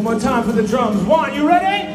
One more time for the drums. Juan, you ready?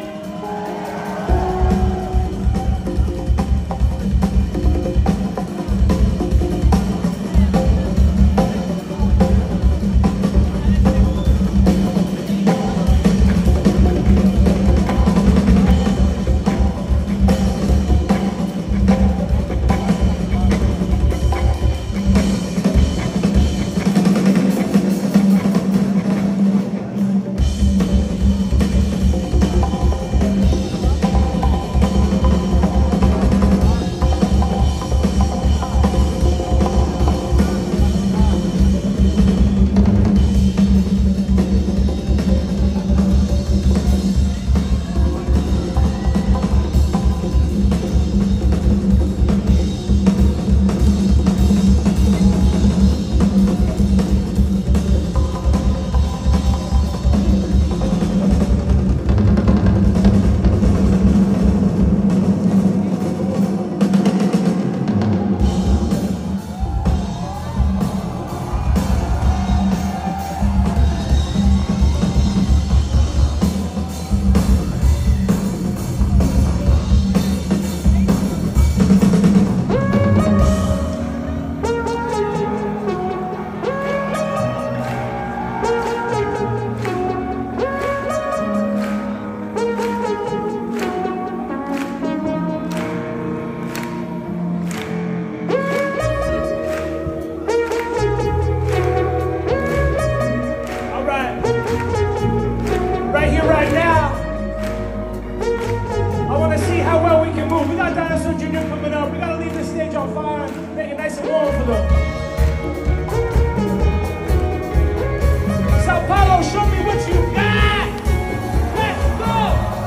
São Paulo, show me what you got. Let's go.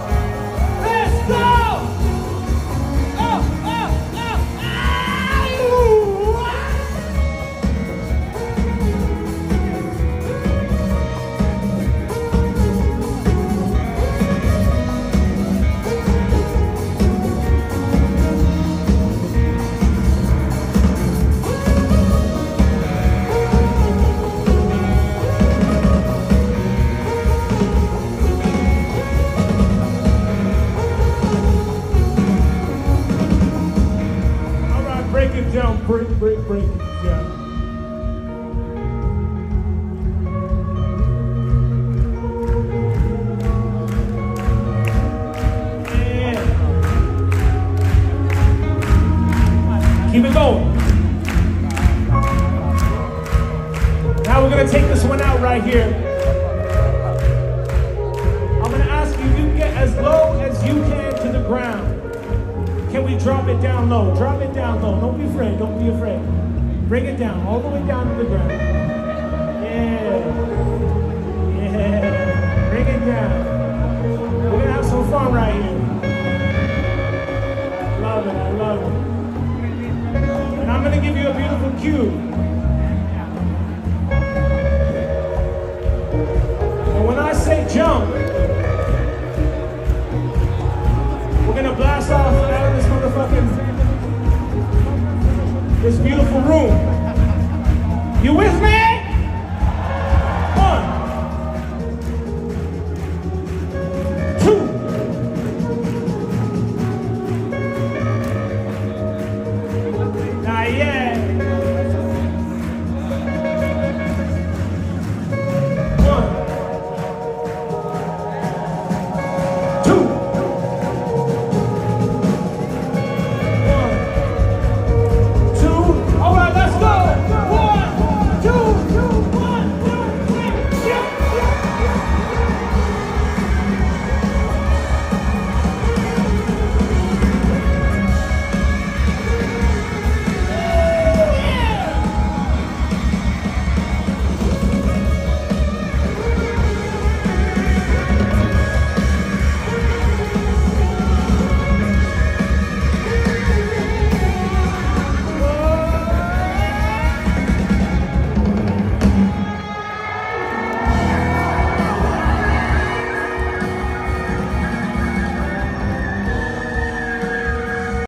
Let's go. Oh, oh, oh, down, break it down. Yeah. Keep it going. Now we're gonna take this one out right here. I'm gonna ask you, you get as low as you can to the ground. Can we drop it down low? Drop it down low. Don't be afraid. Don't be afraid. Bring it down, all the way down to the ground. Yeah. Yeah. Bring it down. We're gonna have some fun right here. Love it. I love it. And I'm gonna give you a beautiful cue. And when I say jump, we're gonna blast off out of this motherfucking, this beautiful room. You with me?